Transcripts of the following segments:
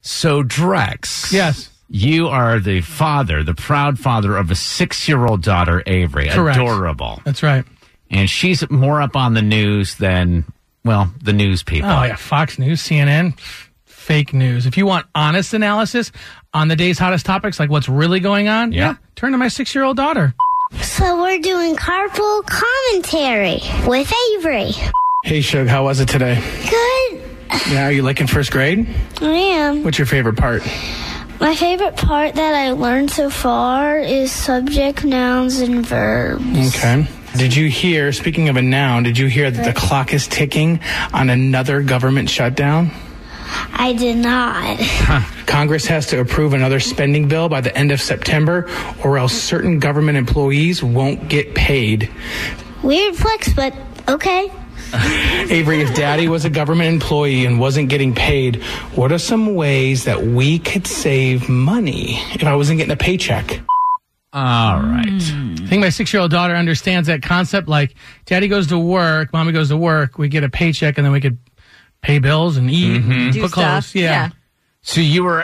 So, Drex. Yes. You are the proud father of a 6-year-old daughter, Avery. Correct. Adorable. That's right. And she's more up on the news than, well, the news people. Oh, yeah. Fox News, CNN, fake news. If you want honest analysis on the day's hottest topics, like what's really going on, turn to my 6-year-old daughter. So we're doing Carpool commentary with Avery. Hey, Shug, how was it today? Good. Yeah, are you liking first grade? I am. What's your favorite part? My favorite part that I learned so far is subject, nouns, and verbs. Okay. Did you hear, speaking of a noun, did you hear that the clock is ticking on another government shutdown? I did not. Congress has to approve another spending bill by the end of September, or else certain government employees won't get paid. Weird flex, but okay. Avery, if Daddy was a government employee and wasn't getting paid, what are some ways that we could save money if I wasn't getting a paycheck? All right. I think my 6-year-old daughter understands that concept. Like, Daddy goes to work, Mommy goes to work, we get a paycheck, and then we could pay bills and eat, and Do put clothes. stuff. Yeah. So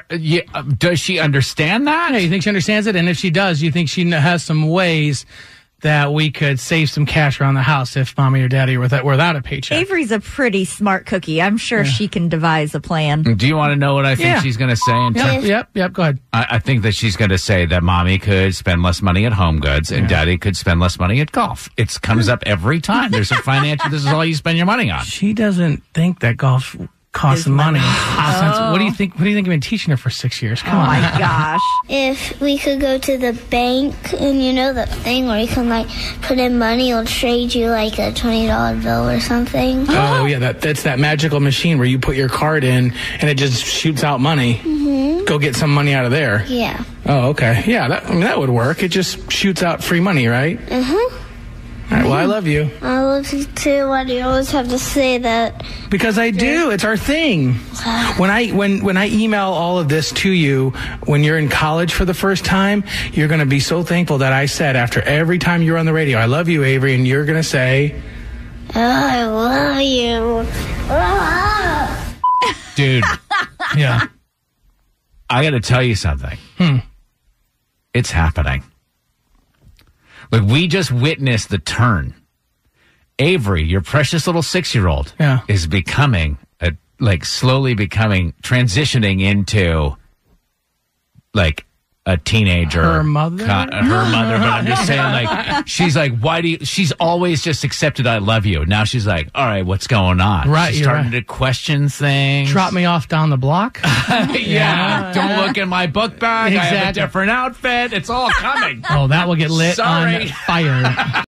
does she understand that? Yeah, you think she understands it? And if she does, you think she has some ways that we could save some cash around the house if Mommy or Daddy were without a paycheck? Avery's a pretty smart cookie. I'm sure she can devise a plan. Do you want to know what I think she's going to say? Yep, go ahead. I think that she's going to say that Mommy could spend less money at home goods and Daddy could spend less money at golf. It comes up every time. There's a financial, this is all you spend your money on. She doesn't think that golf costs money. What do you think? What do you think I've been teaching her for 6 years? Come on. My gosh. If we could go to the bank and that thing where you can put in money, it'll trade you a $20 bill or something. Oh, yeah, that's that magical machine where you put your card in and it just shoots out money. Mm-hmm. Go get some money out of there. Yeah. Oh, okay. Yeah, that would work. It just shoots out free money, right? Mm-hmm. All right, well, I love you. I love you too. Why do you always have to say that? Because I do. It's our thing. When I email all of this to you when you're in college for the first time, you're going to be so thankful that I said after every time you're on the radio, I love you, Avery, and you're going to say, oh, I love you. Dude. Yeah. I got to tell you something. It's happening. Look, we just witnessed the turn. Avery, your precious little 6-year-old, is becoming, slowly transitioning into, a teenager. Her mother? Her mother, but I'm just saying, she's she's always just accepted I love you. Now she's like, all right, what's going on? Right, she's starting to question things. Drop me off down the block? Don't look in my book bag. Exactly. I have a different outfit. It's all coming. Oh, that will get lit Sorry. on fire.